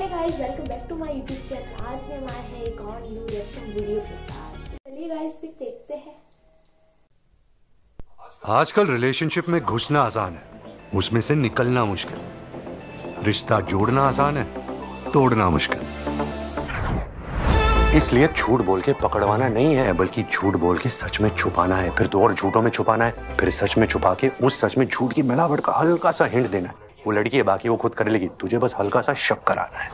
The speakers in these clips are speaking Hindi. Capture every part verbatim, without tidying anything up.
Hey guys, welcome back to my YouTube channel. आज मैं आए हैं एक और न्यू रिएक्शन वीडियो के साथ। चलिए गाइस फिर देखते हैं। आजकल रिलेशनशिप में घुसना आसान है, उसमें से निकलना मुश्किल। रिश्ता जोड़ना आसान है, तोड़ना मुश्किल। इसलिए झूठ बोल के पकड़वाना नहीं है, बल्कि झूठ बोल के सच में छुपाना है, फिर दो और झूठों में छुपाना है, फिर सच में छुपा के उस सच में झूठ की मिलावट का हल्का सा हिंट देना है। वो लड़की है, बाकी वो खुद कर लेगी, तुझे बस हल्का सा शक कराना है।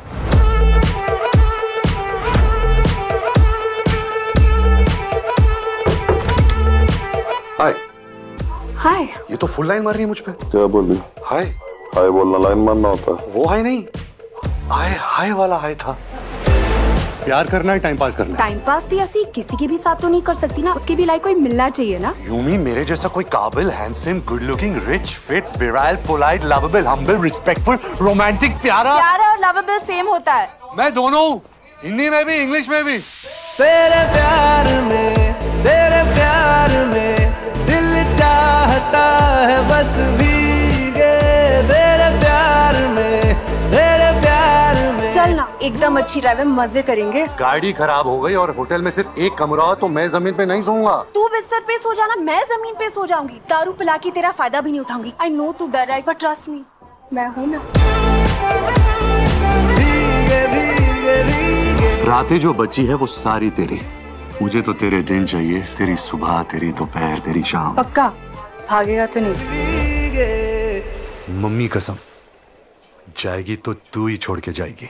हाय हाय। ये तो फुल लाइन मार रही है मुझ पे। क्या बोल रही? हाय हाय बोलना लाइन मारना होता है। वो हाय नहीं, हाय हाय वाला हाय था। प्यार करना है, टाइम पास करना है। टाइम पास भी ऐसी किसी के भी साथ तो नहीं कर सकती ना, उसके भी लाइक कोई मिलना चाहिए ना। यूमी मेरे जैसा कोई काबिल, handsome, good looking, rich, fit, virile, polite, lovable, humble, respectful, romantic, प्यारा। प्यारा और लवेबल सेम होता है। मैं दोनों हूँ, हिंदी में भी इंग्लिश में भी। तेरे प्यार में, तेरे प्यार में दिल चाहता है बस भीगे। तेरे प्यार में, तेरे प्यार में। चल ना, एकदम अच्छी ड्राइव है, मजे करेंगे। गाड़ी खराब हो गई और होटल में सिर्फ एक कमरा हो तो मैं जमीन पे नहीं सोऊंगा। तू बिस्तर पे सो जाना, मैं जमीन पे सो जाऊंगी। दारू पिला के तेरा फायदा भी नहीं उठाऊंगी। आई नो तू डर रहा है, बट ट्रस्ट मी, मैं हूँ ना। भीगे भीगे भीगे। रातें जो बची है वो सारी तेरी। मुझे तो तेरे दिन चाहिए, तेरी सुबह, तेरी दोपहर, तेरी शाम। पक्का भागेगा तो नहीं? मम्मी कसम, जाएगी तो तू ही छोड़ के जाएगी।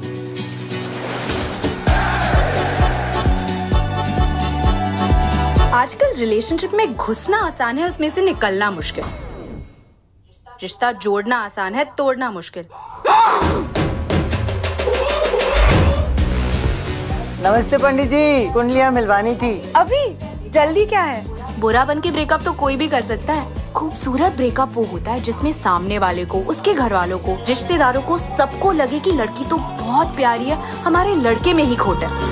आजकल रिलेशनशिप में घुसना आसान है, उसमें से निकलना मुश्किल। रिश्ता जोड़ना आसान है, तोड़ना मुश्किल। नमस्ते पंडित जी, कुंडलियाँ मिलवानी थी। अभी जल्दी क्या है? बुरा बन के ब्रेकअप तो कोई भी कर सकता है। खूबसूरत ब्रेकअप वो होता है जिसमें सामने वाले को, उसके घर वालों को, रिश्तेदारों को, सबको लगे कि लड़की तो बहुत प्यारी है, हमारे लड़के में ही खोट है।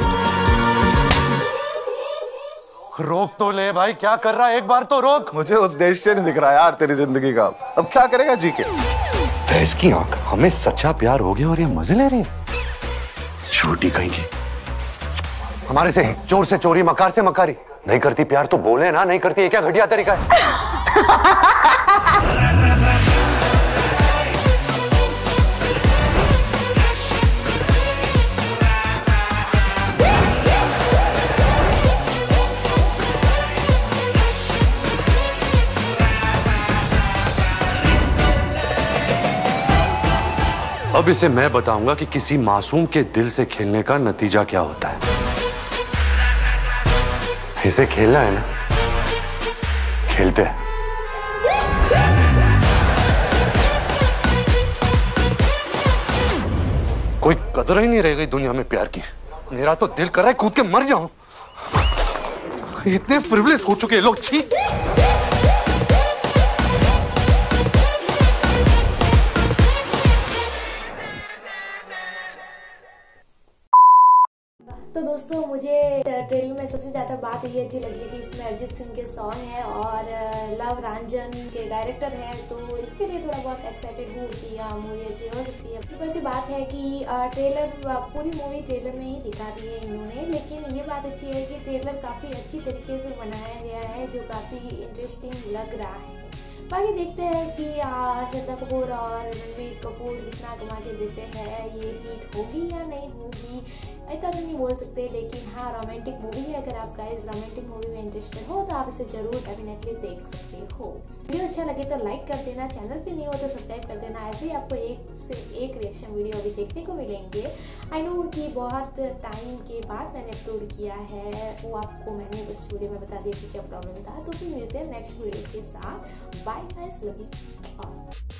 रोक तो ले भाई, क्या कर रहा है? एक बार तो रोक। मुझे उद्देश्य नहीं दिख रहा यार तेरी जिंदगी का। अब क्या करेगा जी के? भैंस की आंख, हमें सच्चा प्यार हो गया और ये मजे ले रही है। छोटी कहीं की हमारे से चोर से चोरी, मकार से मकारी। नहीं करती प्यार तो बोले ना, नहीं करती, ये क्या घटिया तरीका है? अब इसे मैं बताऊंगा कि किसी मासूम के दिल से खेलने का नतीजा क्या होता है। इसे खेलना है ना, खेलते हैं। कोई कदर ही नहीं रह गई दुनिया में प्यार की। मेरा तो दिल कर रहा है कूद के मर जाऊं। इतने फ्रिवलेस हो चुके हैं लोग, छी। तो दोस्तों, मुझे ट्रेलर में सबसे ज्यादा बात ये अच्छी लगी कि इसमें अरिजीत सिंह के सॉन्ग है और लव रंजन के डायरेक्टर हैं, तो इसके लिए थोड़ा बहुत एक्साइटेड हूँ कि हाँ मूवी अच्छी हो सकती है। ऊपर से बात है कि ट्रेलर, पूरी मूवी ट्रेलर में ही दिखा दी है इन्होंने, लेकिन ये बात अच्छी है कि ट्रेलर काफी अच्छी तरीके से बनाया गया है, जो काफी इंटरेस्टिंग लग रहा है। बाकी देखते हैं कि श्रद्धा कपूर और रणबीर कपूर कितना कमा के देते हैं, ये हिट होगी या नहीं होगी ऐसा तो नहीं बोल सकते, लेकिन हाँ रोमांटिक मूवी है। अगर आप गाइस रोमांटिक मूवी में इंटरेस्टेड हो तो आप इसे जरूर डेफिनेटली देख सकते हो। वीडियो अच्छा लगे तो लाइक कर देना, चैनल पे नहीं हो तो सब्सक्राइब कर देना। ऐसे ही आपको एक से एक रिएक्शन वीडियो अभी देखने को मिलेंगे। आई नो कि बहुत टाइम के बाद मैंने अपलोड किया है, वो आपको मैंने उस वीडियो में बता दिया कि क्या प्रॉब्लम था। तो फिर मिलते हैं नेक्स्ट वीडियो के साथ। Bye guys, love you all.